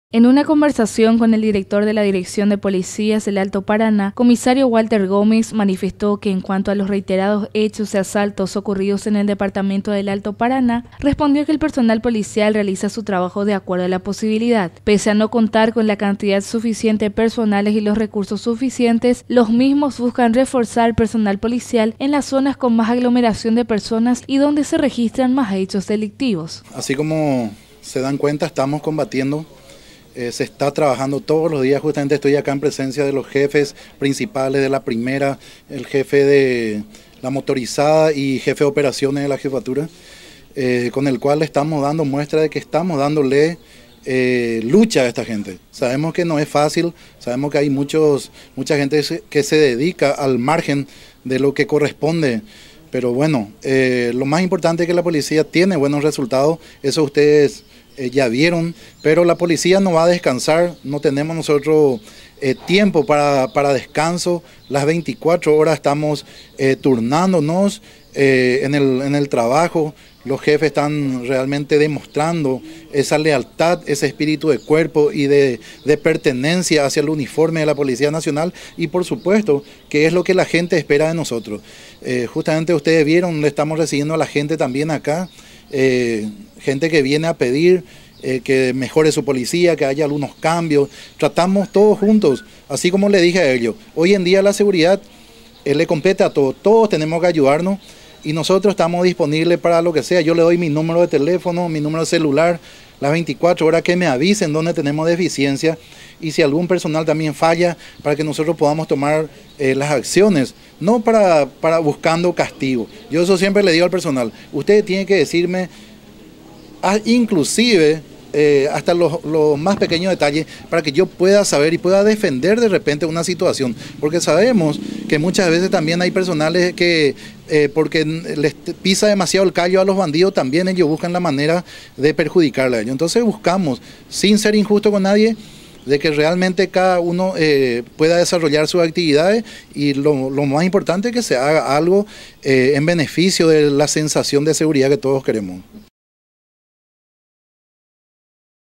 En una conversación con el director de la Dirección de Policías del Alto Paraná, comisario Walter Gómez manifestó que en cuanto a los reiterados hechos de asaltos ocurridos en el departamento del Alto Paraná, respondió que el personal policial realiza su trabajo de acuerdo a la posibilidad. Pese a no contar con la cantidad suficiente de personales y los recursos suficientes, los mismos buscan reforzar el personal policial en las zonas con más aglomeración de personas y donde se registran más hechos delictivos. Así como se dan cuenta, estamos combatiendo. Se está trabajando todos los días, justamente estoy acá en presencia de los jefes principales de la primera, el jefe de la motorizada y jefe de operaciones de la jefatura, con el cual estamos dando muestra de que estamos dándole lucha a esta gente. Sabemos que no es fácil, sabemos que hay mucha gente que se dedica al margen de lo que corresponde. Pero bueno, lo más importante es que la policía tiene buenos resultados, eso ustedes ya vieron, pero la policía no va a descansar, no tenemos nosotros tiempo para descanso, las 24 horas estamos turnándonos en el trabajo. Los jefes están realmente demostrando esa lealtad, ese espíritu de cuerpo y de pertenencia hacia el uniforme de la Policía Nacional y por supuesto que es lo que la gente espera de nosotros. Justamente ustedes vieron, le estamos recibiendo a la gente también acá, gente que viene a pedir que mejore su policía, que haya algunos cambios. Tratamos todos juntos, así como le dije a ellos, hoy en día la seguridad le compete a todos, todos tenemos que ayudarnos. Y nosotros estamos disponibles para lo que sea. Yo le doy mi número de teléfono, mi número de celular, las 24 horas que me avisen donde tenemos deficiencia y si algún personal también falla para que nosotros podamos tomar las acciones, no para buscando castigo. Yo eso siempre le digo al personal, ustedes tienen que decirme, inclusive hasta los más pequeños detalles para que yo pueda saber y pueda defender de repente una situación, porque sabemos que muchas veces también hay personales que porque les pisa demasiado el callo a los bandidos, también ellos buscan la manera de perjudicarle a ellos. Entonces buscamos, sin ser injusto con nadie, de que realmente cada uno pueda desarrollar sus actividades y lo más importante es que se haga algo en beneficio de la sensación de seguridad que todos queremos.